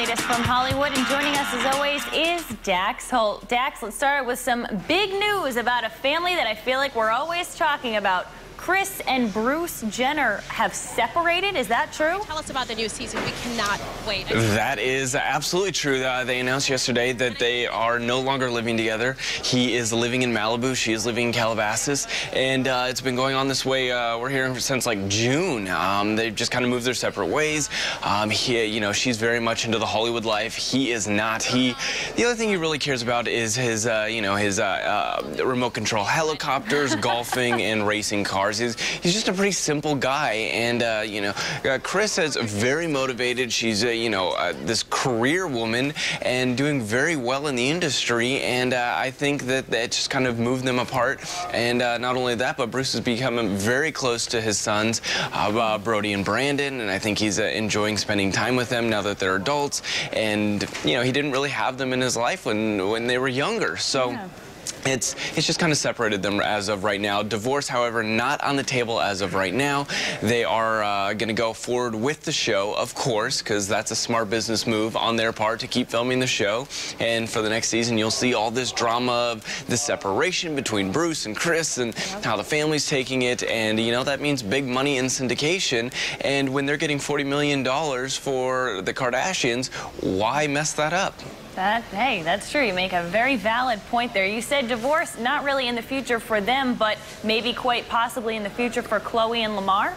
latest from Hollywood, and joining us as always is Dax Holt. Dax, let's start with some big news about a family that I feel like we're always talking about. Kris and Bruce Jenner have separated. Is that true? Tell us about the new season. We cannot wait. That is absolutely true. They announced yesterday that they are no longer living together. He is living in Malibu. She is living in Calabasas. And it's been going on this way. We're here since like June. They've just kind of moved their separate ways. She's very much into the Hollywood life. He is not. The other thing he really cares about is his remote control helicopters, golfing, and racing cars. He's just a pretty simple guy, and Kris is very motivated. She's this career woman and doing very well in the industry, and I think that just kind of moved them apart. And not only that, but Bruce is becoming very close to his sons, Brody and Brandon, and I think he's enjoying spending time with them now that they're adults. And he didn't really have them in his life when they were younger, so. Yeah. It's just kind of separated them as of right now. Divorce, however, not on the table as of right now. They are going to go forward with the show, of course, because that's a smart business move on their part to keep filming the show. And for the next season, you'll see all this drama of the separation between Bruce and Kris and how the family's taking it. And, that means big money in syndication. And when they're getting $40 million for the Kardashians, why mess that up? Hey, that's true. You make a very valid point there. You said divorce, not really in the future for them, but maybe quite possibly in the future for Khloe and Lamar?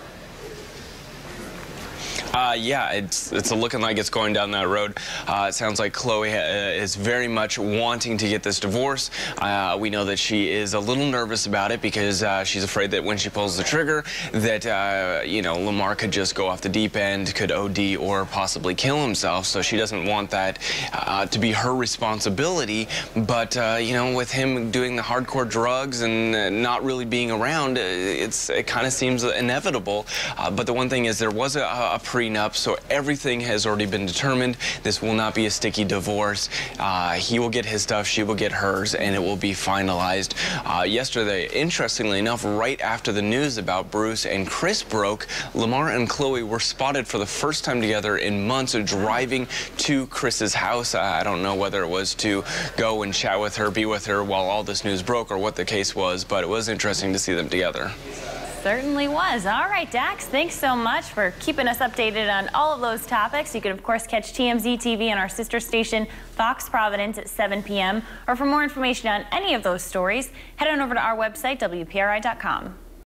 Yeah, it's looking like it's going down that road. It sounds like Khloe is very much wanting to get this divorce. We know that she is a little nervous about it because she's afraid that when she pulls the trigger that, Lamar could just go off the deep end, could OD or possibly kill himself. So she doesn't want that to be her responsibility. But, with him doing the hardcore drugs and not really being around, it kind of seems inevitable. But the one thing is there was a prenup, so everything has already been determined. This will not be a sticky divorce. He will get his stuff, she will get hers, and it will be finalized. Yesterday, interestingly enough, right after the news about Bruce and Kris broke, Lamar and Khloe were spotted for the first time together in months driving to Kris's house. I don't know whether it was to go and chat with her, be with her while all this news broke, or what the case was, but it was interesting to see them together. Certainly was. All right, Dax, thanks so much for keeping us updated on all of those topics. You can, of course, catch TMZ TV on our sister station, Fox Providence, at 7 p.m. Or for more information on any of those stories, head on over to our website, WPRI.com.